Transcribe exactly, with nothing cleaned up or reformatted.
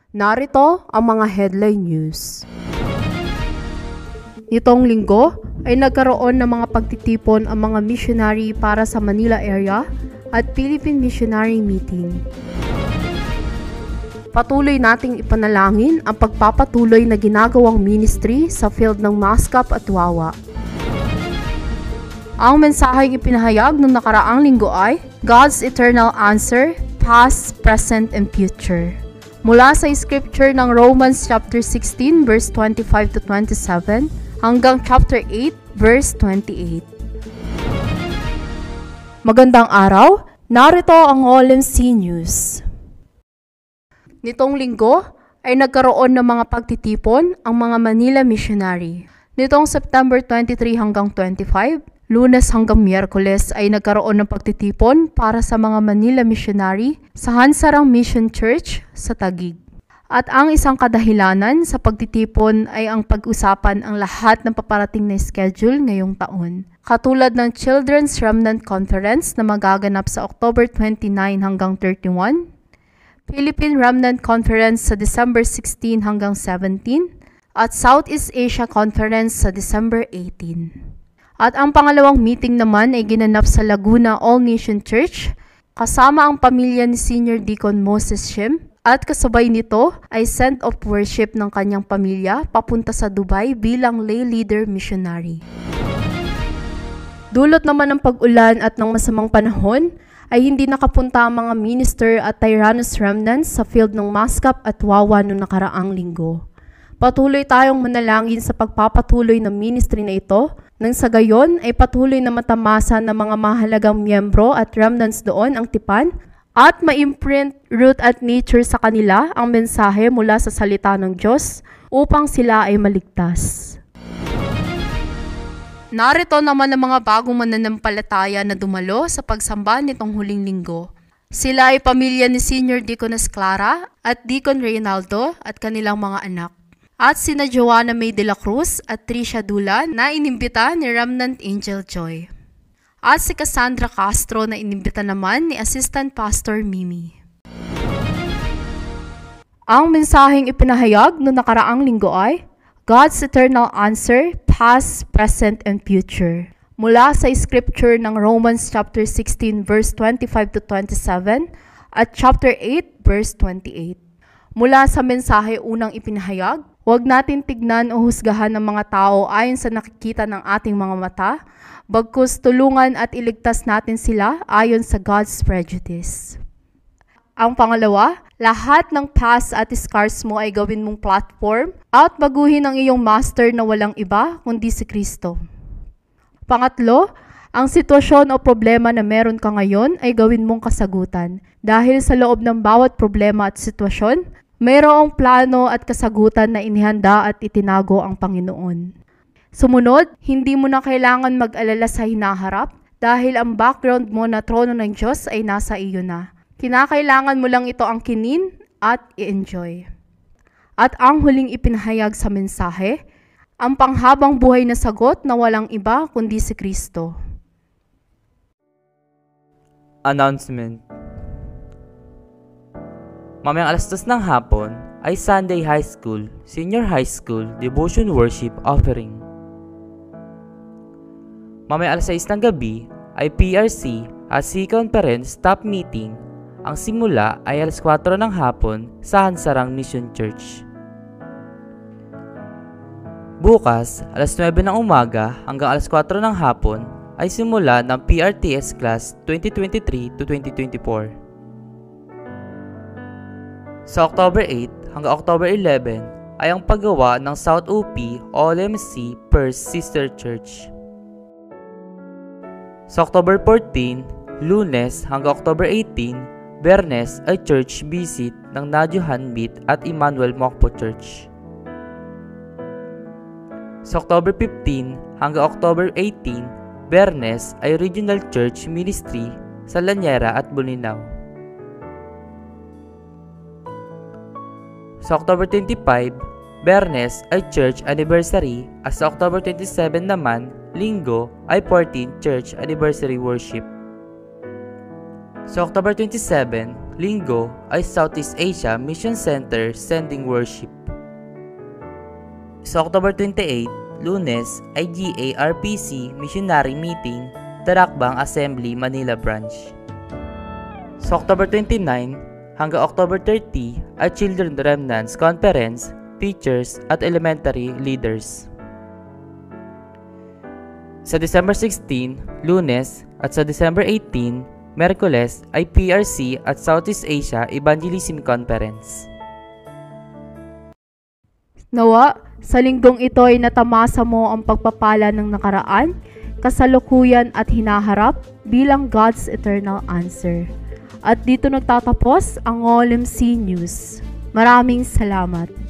Narito ang mga headline news. Nitong linggo ay nagkaroon ng mga pagtitipon ang mga missionary para sa Manila area at Philippine Missionary Meeting. Patuloy nating ipanalangin ang pagpapatuloy na ginagawang ministry sa field ng Mascap at Wawa. Ang mensaheng ipinahayag noong nakaraang linggo ay God's Eternal Answer, Past, Present, and Future. Mula sa scripture ng Romans chapter sixteen verse twenty-five to twenty-seven hanggang chapter eight verse twenty-eight. Magandang araw, narito ang O L M C News. Nitong linggo ay nagkaroon ng mga pagtitipon ang mga Manila Missionary. Nitong September twenty-three hanggang twenty-five, Lunes hanggang Miyerkules ay nagkaroon ng pagtitipon para sa mga Manila Missionary sa Hansarang Mission Church sa Taguig. At ang isang kadahilanan sa pagtitipon ay ang pag-usapan ang lahat ng paparating na schedule ngayong taon. Katulad ng Children's Remnant Conference na magaganap sa October twenty-nine hanggang thirty-one, Philippine Remnant Conference sa December sixteen hanggang seventeen, at Southeast Asia Conference sa December eighteen. At ang pangalawang meeting naman ay ginanap sa Laguna All Nation Church kasama ang pamilya ni Senior Deacon Moses Shim, at kasabay nito ay send of worship ng kanyang pamilya papunta sa Dubai bilang lay leader missionary. Dulot naman ng pag-ulan at ng masamang panahon ay hindi nakapunta ang mga minister at Tyrannus remnants sa field ng Mascap at Wawa noong nakaraang linggo. Patuloy tayong manalangin sa pagpapatuloy ng ministry na ito nang sa gayon ay patuloy na matamasa ng mga mahalagang miyembro at remnants doon ang tipan at ma-imprint root at nature sa kanila ang mensahe mula sa salita ng Diyos upang sila ay maligtas. Narito naman ang mga bagong mananampalataya na dumalo sa pagsamba nitong huling linggo. Sila ay pamilya ni Senior Deaconess Clara at Deacon Reynaldo at kanilang mga anak. At sina Joanna May de la Cruz at Tricia Dula na inimbita ni Remnant Angel Joy. At si Cassandra Castro na inimbita naman ni Assistant Pastor Mimi. Ang mensaheng ipinahayag noong nakaraang linggo ay God's Eternal Answer, Past, Present, and Future. Mula sa scripture ng Romans chapter sixteen verse twenty-five to twenty-seven at chapter eight verse twenty-eight. Mula sa mensahe unang ipinahayag, huwag natin tignan o husgahan ng mga tao ayon sa nakikita ng ating mga mata, bagkus tulungan at iligtas natin sila ayon sa God's prejudice. Ang pangalawa, lahat ng past at scars mo ay gawin mong platform at baguhin ang iyong master na walang iba kundi si Kristo. Pangatlo, ang sitwasyon o problema na meron ka ngayon ay gawin mong kasagutan. Dahil sa loob ng bawat problema at sitwasyon, mayroong plano at kasagutan na inihanda at itinago ang Panginoon. Sumunod, hindi mo na kailangan mag-alala sa hinaharap dahil ang background mo na trono ng Diyos ay nasa iyo na. Kinakailangan mo lang ito angkinin at i-enjoy. At ang huling ipinahayag sa mensahe, ang panghabang buhay na sagot na walang iba kundi si Kristo. Announcement. Mamayang alas dos ng hapon ay Sunday High School, Senior High School Devotion Worship Offering. Mamayang alas sais ng gabi ay P R C at C-Conference Staff Meeting. Ang simula ay alas kwatro ng hapon sa Hansarang Mission Church. Bukas, alas nuwebe ng umaga hanggang alas kwatro ng hapon ay simula ng P R T S Class twenty twenty-three to twenty twenty-four. Sa October eight hanggang October eleven ay ang paggawa ng South O P O L M C First Sister Church. Sa October fourteen, Lunes hanggang October eighteen, Bernes ay church visit ng Nadyo Hanbit at Emmanuel Mokpo Church. Sa October fifteen hanggang October eighteen, Bernes ay Regional Church Ministry sa Lanyera at Bolinao. Sa October twenty-five, Bernes ay Church Anniversary at sa October twenty-seven naman, Linggo ay fourteenth Church Anniversary Worship. Sa October twenty-seven, Linggo ay Southeast Asia Mission Center Sending Worship. Sa October twenty-eight, Lunes ay G A R P C Missionary Meeting, Tarakbang Assembly, Manila Branch. Sa October twenty-nine hanggang October thirty ay Children Remnants Conference, Teachers at Elementary Leaders. Sa December sixteen, Lunes at sa December eighteen, Merkules ay P R C at Southeast Asia Evangelism Conference. Nawa, sa linggong ito ay natamasa mo ang pagpapala ng nakaraan, kasalukuyan at hinaharap bilang God's eternal answer. At dito nagtatapos ang O L M C News. Maraming salamat.